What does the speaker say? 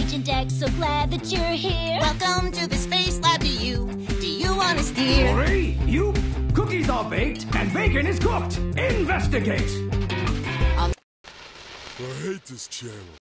Agent X, so glad that you're here. Welcome to the space lab. Do you want to steer? Plory, Yoop, cookies are baked and bacon is cooked. Investigate. I hate this channel.